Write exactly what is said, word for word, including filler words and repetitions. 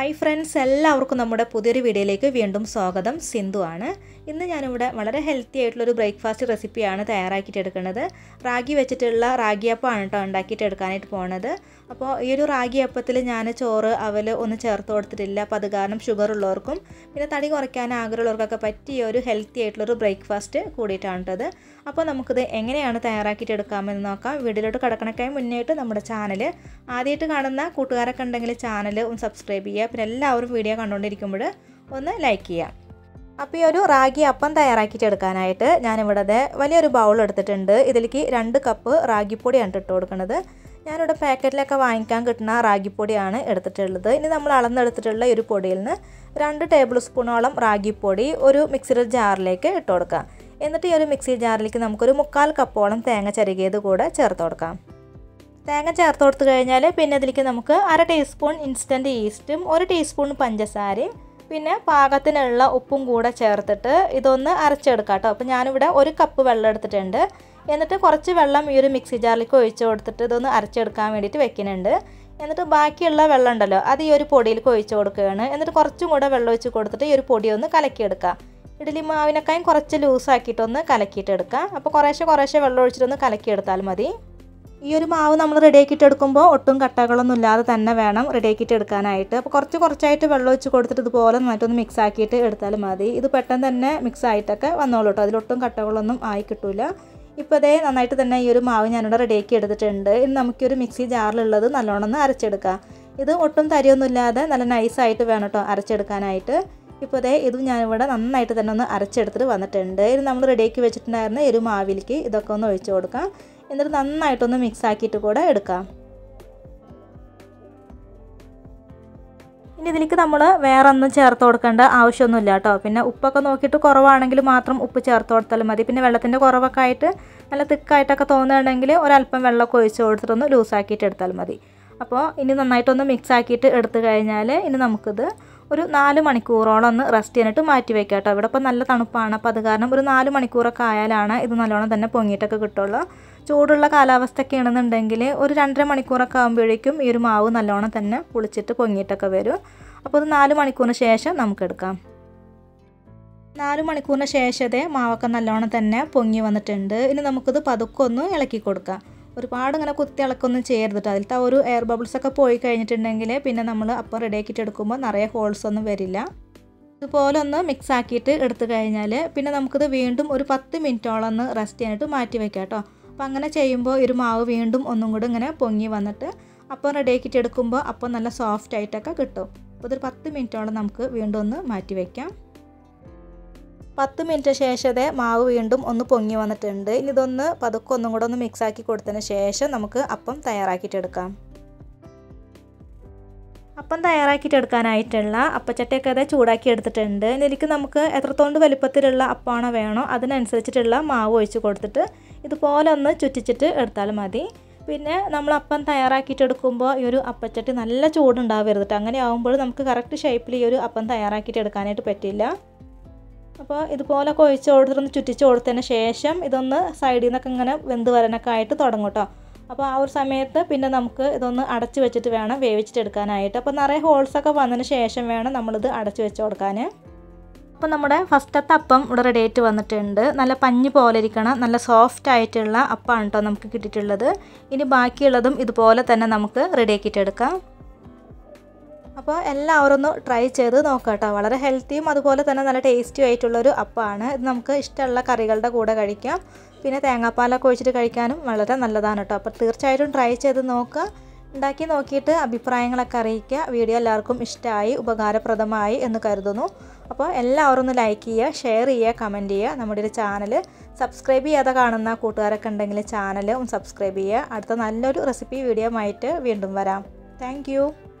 Hi friends, എല്ലാവർക്കും നമ്മുടെ പുതിയൊരു വീഡിയോയിലേക്ക് വീണ്ടും സ്വാഗതം. സിന്ധു ആണ്. ഇന്ന് ഞാനിവിടെ വളരെ ഹെൽത്തി ആയിട്ടുള്ളൊരു ബ്രേക്ക്ഫാസ്റ്റ് റെസിപ്പിയാണ് തയ്യാറാക്കിയിട്ട് എടുക്കുന്നത്. റാഗി വെച്ചിട്ടുള്ള റാഗി അപ്പമാണ് കേട്ടോ ഉണ്ടാക്കിയിട്ട് എടുക്കാനായിട്ട് പോകുന്നത്. അപ്പോൾ ഈ ഒരു റാഗി അപ്പത്തിൽ ഞാൻ ചോറ് അവൽ ഒന്നും ചേർത്ത് കൊടുത്തിട്ടില്ല. അപ്പോൾ അത് കാരണം ഷുഗർ ഉള്ളവർക്കും പിന്നെ തടി കുറയ്ക്കാൻ ആഗ്രഹമുള്ളവർക്കൊക്കെ പറ്റിയ ഒരു ഹെൽത്തി ആയിട്ടുള്ളൊരു ബ്രേക്ക്ഫാസ്റ്റ് കൂടിയിട്ടാണ് കേട്ടത്. അപ്പോൾ നമുക്കിത് എങ്ങനെയാണ് തയ്യാറാക്കിയിട്ട് എടുക്കാമെന്ന് നോക്കാം. വീഡിയോയിലോട്ട് കിടക്കണക്കായി മുന്നേയിട്ട് നമ്മുടെ ചാനൽ ആദ്യമായിട്ട് കാണുന്ന കൂട്ടുകാരൊക്കെ ഉണ്ടെങ്കിൽ ചാനൽ ഒന്ന് സബ്സ്ക്രൈബ് ചെയ്യുക. പിന്നെ എല്ലാവരും വീഡിയോ കണ്ടുകൊണ്ടിരിക്കുമ്പോൾ ഒന്ന് ലൈക്ക് ചെയ്യുക. അപ്പോൾ ഈ ഒരു റാഗി അപ്പം തയ്യാറാക്കിയിട്ട് എടുക്കാനായിട്ട് ഞാനിവിടെ വലിയൊരു ബൗൾ എടുത്തിട്ടുണ്ട്. ഇതിലേക്ക് രണ്ട് കപ്പ് റാഗിപ്പൊടിയാണ് ഇട്ട് കൊടുക്കുന്നത്. ഞാനിവിടെ പാക്കറ്റിലൊക്കെ വാങ്ങിക്കാൻ കിട്ടുന്ന റാഗിപ്പൊടിയാണ് എടുത്തിട്ടുള്ളത്. ഇനി നമ്മൾ അളന്നെടുത്തിട്ടുള്ള ഈ ഒരു പൊടിയിൽ നിന്ന് രണ്ട് ടേബിൾ സ്പൂണോളം റാഗിപ്പൊടി ഒരു മിക്സിയുടെ ജാറിലേക്ക് ഇട്ട് കൊടുക്കാം. എന്നിട്ട് ഈ ഒരു മിക്സി ജാറിലേക്ക് നമുക്കൊരു മുക്കാൽ കപ്പോളം തേങ്ങ ചിരകിയത് കൂടെ ചേർത്ത് കൊടുക്കാം. തേങ്ങ ചേർത്ത് കൊടുത്തു കഴിഞ്ഞാൽ പിന്നെ ഇതിലേക്ക് നമുക്ക് അര ടീസ്പൂൺ ഇൻസ്റ്റൻറ്റ് ഈസ്റ്റും ഒരു ടീസ്പൂൺ പഞ്ചസാരയും പിന്നെ പാകത്തിനുള്ള ഉപ്പും കൂടെ ചേർത്തിട്ട് ഇതൊന്ന് അരച്ചെടുക്കാം കേട്ടോ. അപ്പോൾ ഞാനിവിടെ ഒരു കപ്പ് വെള്ളം എടുത്തിട്ടുണ്ട്. എന്നിട്ട് കുറച്ച് വെള്ളം ഈ ഒരു മിക്സി ജാറിലേക്ക് ഒഴിച്ച് കൊടുത്തിട്ട് ഇതൊന്ന് അരച്ചെടുക്കാൻ വേണ്ടിയിട്ട് വെക്കുന്നുണ്ട്. എന്നിട്ട് ബാക്കിയുള്ള വെള്ളം ഉണ്ടല്ലോ അത് ഈ ഒരു പൊടിയിലേക്ക് ഒഴിച്ച് കൊടുക്കുകയാണ്. എന്നിട്ട് കുറച്ചും കൂടെ വെള്ളം ഒഴിച്ച് കൊടുത്തിട്ട് ഈ ഒരു പൊടി ഒന്ന് കലക്കിയെടുക്കാം. ഇഡ്ഡലി മാവിനേക്കാളും കുറച്ച് ലൂസാക്കിയിട്ടൊന്ന് കലക്കിയിട്ടെടുക്കാം. അപ്പോൾ കുറേശ്ശെ കുറേശ്ശെ വെള്ളം ഒഴിച്ചിട്ടൊന്ന് കലക്കിയെടുത്താൽ മതി. ഈ ഒരു മാവ് നമ്മൾ റെഡിയാക്കിയിട്ട് എടുക്കുമ്പോൾ ഒട്ടും കട്ടകളൊന്നും ഇല്ലാതെ തന്നെ വേണം റെഡിയാക്കിയിട്ട് എടുക്കാനായിട്ട്. അപ്പോൾ കുറച്ച് കുറച്ചായിട്ട് വെള്ളം ഒഴിച്ച് കൊടുത്തിട്ട് ഇതുപോലെ നന്നായിട്ടൊന്ന് മിക്സ് ആക്കിയിട്ട് എടുത്താലും മതി. ഇത് പെട്ടെന്ന് തന്നെ മിക്സ് ആയിട്ടൊക്കെ വന്നോളൂ കേട്ടോ. അതിലൊട്ടും കട്ടകളൊന്നും ആയി കിട്ടില്ല. ഇപ്പോൾ അതേ നന്നായിട്ട് തന്നെ ഈ ഒരു മാവ് ഞാനിവിടെ റെഡിയാക്കി എടുത്തിട്ടുണ്ട്. ഇനി നമുക്കൊരു മിക്സി ജാറിലുള്ളത് നല്ലോണം ഒന്ന് അരച്ചെടുക്കാം. ഇത് ഒട്ടും തരിയൊന്നും ഇല്ലാതെ നല്ല നൈസായിട്ട് വേണം കേട്ടോ അരച്ചെടുക്കാനായിട്ട്. ഇപ്പോൾ അതേ ഇതും ഞാനിവിടെ നന്നായിട്ട് തന്നെ ഒന്ന് അരച്ചെടുത്തിട്ട് വന്നിട്ടുണ്ട്. ഇനി നമ്മൾ റെഡിയാക്കി വെച്ചിട്ടുണ്ടായിരുന്ന ഈ ഒരു മാവിലേക്ക് ഇതൊക്കെ ഒന്ന് ഒഴിച്ച് കൊടുക്കാം. എന്നിട്ട് നന്നായിട്ടൊന്ന് മിക്സ് ആക്കിയിട്ട് കൂടെ എടുക്കാം. ഇനി ഇതിലേക്ക് നമ്മൾ വേറെ ഒന്നും ചേർത്ത് കൊടുക്കേണ്ട ആവശ്യമൊന്നുമില്ല കേട്ടോ. പിന്നെ ഉപ്പൊക്കെ നോക്കിയിട്ട് കുറവാണെങ്കിൽ മാത്രം ഉപ്പ് ചേർത്ത് കൊടുത്താലും മതി. പിന്നെ വെള്ളത്തിൻ്റെ കുറവൊക്കെ ആയിട്ട് നല്ല തിക്കായിട്ടൊക്കെ തോന്നുകയാണെങ്കിൽ ഒരല്പം വെള്ളമൊക്കെ ഒഴിച്ച് കൊടുത്തിട്ടൊന്ന് ലൂസാക്കിയിട്ട് എടുത്താൽ മതി. അപ്പോൾ ഇനി നന്നായിട്ടൊന്ന് മിക്സ് ആക്കിയിട്ട് എടുത്തു കഴിഞ്ഞാൽ ഇനി നമുക്കിത് ഒരു നാല് മണിക്കൂറോളം ഒന്ന് റെസ്റ്റ് ചെയ്യാനായിട്ട് മാറ്റി വയ്ക്കാം കേട്ടോ. ഇവിടെ ഇപ്പോൾ നല്ല തണുപ്പാണ്. അപ്പോൾ അത് കാരണം ഒരു നാല് മണിക്കൂറൊക്കെ ആയാലാണ് ഇത് നല്ലോണം തന്നെ പൊങ്ങിയിട്ടൊക്കെ കിട്ടുള്ളൂ. ചൂടുള്ള കാലാവസ്ഥയൊക്കെ ആണെന്നുണ്ടെങ്കിൽ ഒരു രണ്ടര മണിക്കൂറൊക്കെ ആകുമ്പോഴേക്കും ഈ ഒരു മാവ് നല്ലോണം തന്നെ പുളിച്ചിട്ട് പൊങ്ങിയിട്ടൊക്കെ വരും. അപ്പോൾ ഇത് നാല് മണിക്കൂറിന് ശേഷം നമുക്കെടുക്കാം. നാല് മണിക്കൂറിന് ശേഷത്തെ മാവൊക്കെ നല്ലോണം തന്നെ പൊങ്ങി വന്നിട്ടുണ്ട്. ഇനി നമുക്കിത് പതുക്കെ ഒന്ന് ഇളക്കി കൊടുക്കാം. ഒരുപാട് ഇങ്ങനെ കുത്തി ഇളക്കൊന്നും ചെയ്യരുത്. അതിലത്തെ ഒരു എയർ ബബിൾസൊക്കെ പോയി കഴിഞ്ഞിട്ടുണ്ടെങ്കിൽ പിന്നെ നമ്മൾ അപ്പം റെഡിയാക്കിയിട്ട് എടുക്കുമ്പോൾ നിറയെ ഹോൾസ് ഒന്നും വരില്ല. ഇതുപോലെ ഒന്ന് മിക്സ് ആക്കിയിട്ട് എടുത്തു കഴിഞ്ഞാൽ പിന്നെ നമുക്കിത് വീണ്ടും ഒരു പത്ത് മിനിറ്റോളം ഒന്ന് റെസ്റ്റ് ചെയ്യാനായിട്ട് മാറ്റി വയ്ക്കാം കേട്ടോ. അപ്പോൾ അങ്ങനെ ചെയ്യുമ്പോൾ ഒരു മാവ് വീണ്ടും ഒന്നും കൂടി ഇങ്ങനെ പൊങ്ങി വന്നിട്ട് അപ്പം റെഡിയാക്കിയിട്ട് എടുക്കുമ്പോൾ അപ്പം നല്ല സോഫ്റ്റ് ആയിട്ടൊക്കെ കിട്ടും. അപ്പോൾ ഇതൊരു പത്ത് മിനിറ്റോളം നമുക്ക് വീണ്ടും ഒന്ന് മാറ്റി വയ്ക്കാം. പത്ത് മിനിറ്റ് ശേഷത്തെ മാവ് വീണ്ടും ഒന്ന് പൊങ്ങി വന്നിട്ടുണ്ട്. ഇനി ഇതൊന്ന് പതുക്കെ ഒന്നും കൂടെ ഒന്ന് മിക്സ് ആക്കി കൊടുത്തതിന് ശേഷം നമുക്ക് അപ്പം തയ്യാറാക്കിയിട്ട് എടുക്കാം. അപ്പം തയ്യാറാക്കിയിട്ട് എടുക്കാനായിട്ടുള്ള അപ്പച്ചട്ടയൊക്കെ അത് ചൂടാക്കി എടുത്തിട്ടുണ്ട്. ഇതിലേക്ക് നമുക്ക് എത്രത്തോണ്ട് വലിപ്പത്തിലുള്ള അപ്പമാണോ വേണോ അതിനനുസരിച്ചിട്ടുള്ള മാവ് ഒഴിച്ച് കൊടുത്തിട്ട് ഇതുപോലെ ഒന്ന് ചുറ്റിച്ചിട്ട് എടുത്താൽ മതി. പിന്നെ നമ്മൾ അപ്പം തയ്യാറാക്കിയിട്ട് എടുക്കുമ്പോൾ ഈ ഒരു അപ്പച്ചട്ടി നല്ല ചൂടുണ്ടാവരുത്. അങ്ങനെ ആകുമ്പോൾ നമുക്ക് കറക്റ്റ് ഷേപ്പിൽ ഈ ഒരു അപ്പം തയ്യാറാക്കിയിട്ട് എടുക്കാനായിട്ട് പറ്റില്ല. അപ്പോൾ ഇതുപോലെ ഒഴിച്ച് കൊടുത്തിട്ടൊന്ന് ചുറ്റിച്ച് കൊടുത്തതിന് ശേഷം ഇതൊന്ന് സൈഡിൽ നിന്നൊക്കെ ഇങ്ങനെ വെന്ത് വരാനൊക്കെ ആയിട്ട് തുടങ്ങും കേട്ടോ. അപ്പോൾ ആ ഒരു സമയത്ത് പിന്നെ നമുക്ക് ഇതൊന്ന് അടച്ച് വെച്ചിട്ട് വേണം വേവിച്ചിട്ട് എടുക്കാനായിട്ട്. അപ്പോൾ നിറയെ ഹോൾസൊക്കെ വന്നതിന് ശേഷം വേണം നമ്മളിത് അടച്ച് വെച്ച് കൊടുക്കാൻ. അപ്പോൾ നമ്മുടെ ഫസ്റ്റത്തെ അപ്പം ഇവിടെ റെഡി ആയിട്ട് വന്നിട്ടുണ്ട്. നല്ല പഞ്ഞി പോലെ ഇരിക്കണം, നല്ല സോഫ്റ്റ് ആയിട്ടുള്ള അപ്പമാണ് കേട്ടോ നമുക്ക് കിട്ടിയിട്ടുള്ളത്. ഇനി ബാക്കിയുള്ളതും ഇതുപോലെ തന്നെ നമുക്ക് റെഡിയാക്കിയിട്ട് എടുക്കാം. അപ്പോൾ എല്ലാവരും ഒന്ന് ട്രൈ ചെയ്ത് നോക്കാം കേട്ടോ. വളരെ ഹെൽത്തിയും അതുപോലെ തന്നെ നല്ല ടേസ്റ്റിയും ആയിട്ടുള്ളൊരു അപ്പമാണ്. ഇത് നമുക്ക് ഇഷ്ടമുള്ള കറികളുടെ കൂടെ കഴിക്കാം. പിന്നെ തേങ്ങാപ്പാലൊക്കെ ഒഴിച്ചിട്ട് കഴിക്കാനും വളരെ നല്ലതാണ് കേട്ടോ. അപ്പോൾ തീർച്ചയായിട്ടും ട്രൈ ചെയ്ത് നോക്കുക. ഉണ്ടാക്കി നോക്കിയിട്ട് അഭിപ്രായങ്ങളൊക്കെ അറിയിക്കുക. വീഡിയോ എല്ലാവർക്കും ഇഷ്ടമായി ഉപകാരപ്രദമായി എന്ന് കരുതുന്നു. അപ്പോൾ എല്ലാവരും ഒന്ന് ലൈക്ക് ചെയ്യുക, ഷെയർ ചെയ്യുക, കമൻറ്റ് ചെയ്യുക. നമ്മുടെ ഒരു ചാനൽ സബ്സ്ക്രൈബ് ചെയ്യാതെ കാണുന്ന കൂട്ടുകാരൊക്കെ ഉണ്ടെങ്കിൽ ചാനൽ ഒന്ന് സബ്സ്ക്രൈബ് ചെയ്യുക. അടുത്ത നല്ലൊരു റെസിപ്പി വീഡിയോ ആയിട്ട് വീണ്ടും വരാം. താങ്ക്